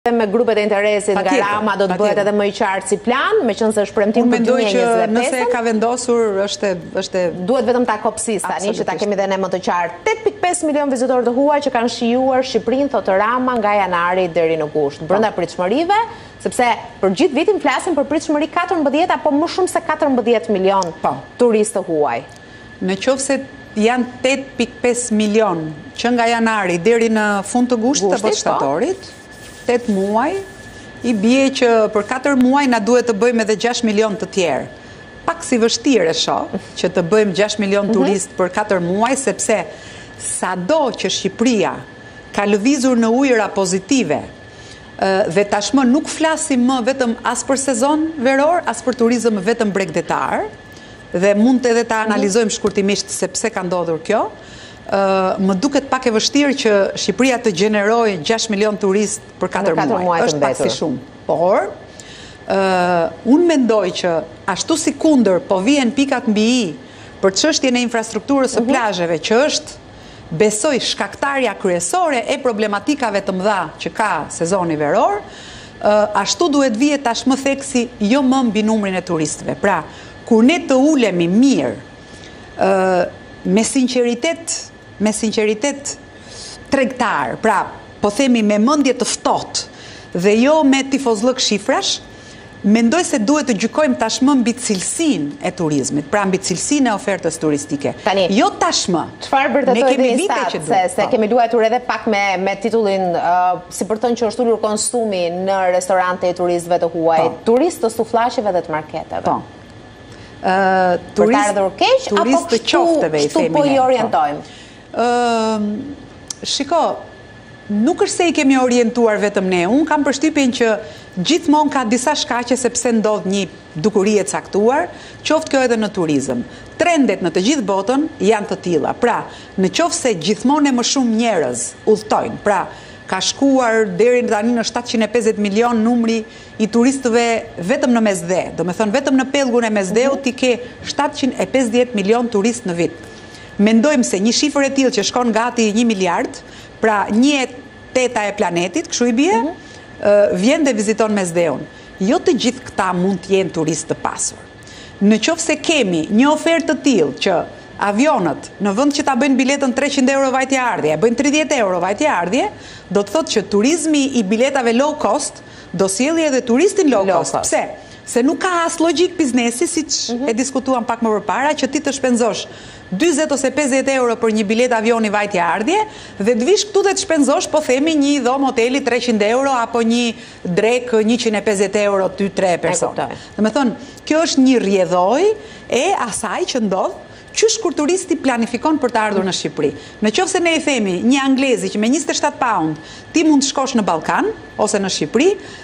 Me grupet e interesit nga Rama do të bëhet edhe më i qartë si plan, meqense është premtim për 2025. Unë mendoj që nëse ka vendosur është duhet vetëm ta kopsis tani që ta kemi dhe ne më të qartë. 8.5 milion vizitorë të huaj që kanë shijuar Shqipërinë, thotë Rama, nga janari deri në gusht, brenda pritshmërive, sepse për gjithë vitin flasin për pritshmëri 14 apo më shumë se 14 milion turistë huaj. Në qoftë se janë 8.5 milion që nga janari deri në fund të gustit apo shtatorit, 8 muaj, i bie që për 4 muaj na duhet të bëjmë edhe 6 milion të tjerë. Pak si vështirë e shoh që të bëjmë 6 milion turistë për 4 muaj, sepse sado që Shqipëria ka lëvizur në ujëra pozitive, dhe tashmë nuk flasim më vetëm as për sezon veror, as për turizëm vetëm bregdetar, dhe mund të edhe ta analizojmë shkurtimisht se pse ka ndodhur kjo. Më duket pak e vështirë që Shqipëria të gjenerojë 6 milion turist për 4 muaj. Është pak si shumë. Por, unë mendoj që ashtu si kundër po vjen pikat mbi i për çështjen e infrastrukturës së plazheve, që është, besoj, shkaktarja kryesore e problematikave të mëdha që ka sezoni veror, ashtu duhet vihet tashmë theksi jo më mbi numrin e turistëve. Pra, kur ne të ulemi mirë, me sinqeritet tregtar, pra po themi me mendje të ftohtë dhe jo me tifozllëk shifrash, mendoj se duhet të gjykojmë tashmë mbi cilësinë e turizmit, pra mbi cilësinë e ofertës turistike. Tani, jo tashmë. Çfarë vërtetoi dhe instat se kemi luajtur edhe pak me titullin si për të thënë që është ulur konsumi në restorante e turistëve të huaj, turistë të sufllaqeve dhe të marketeve. Për të ardhur keq apo kështu po i orientojmë? Shiko, nuk është se i kemi orientuar vetëm ne. Unë kam përshtypjen që gjithmonë ka disa shkaqe sepse ndodh një dukuri e caktuar, qoftë kjo edhe në turizëm. Trendet në të gjithë botën janë të tilla. Pra, në qoftë se gjithmonë e më shumë njerëz udhtojnë, pra ka shkuar deri tani në 750 milion numri i turistëve vetëm në mesdhe. Do me thënë vetëm në pellgun e mesdheut ti ke 750 milion turistë në vit. Mendojmë se një shifër e tillë që shkon gati 1 miliard, pra 1/8 e planetit, kështu i bie, vjen dhe viziton mesdheun. Jo të gjithë këta mund të jenë turistë të pasur. Në qoftë se kemi një ofertë të tillë që avionët, në vend që ta bëjnë biletën 300 euro vajtje ardhje, bëjnë 30 euro vajtje ardhje, do të thotë që turizmi i biletave low cost do sjellë edhe turistin low cost. Pse? Se nuk ka as logjik biznesi, siç e diskutuam pak më përpara, që ti të shpenzosh 40 ose 50 euro për një bilet avioni vajtje ardhje dhe të vish këtu dhe të shpenzosh, po themi, një dhomë hoteli 300 euro apo një drek 150 euro 2-3 person. Dhe me thonë, kjo është një rrjedhoj e asaj që ndodh qysh kur turisti planifikon për të ardhur në Shqipëri. Në qoftë se ne i themi një anglezi që me 27 pound ti mund të shkosh në Ballkan ose në Shqipëri,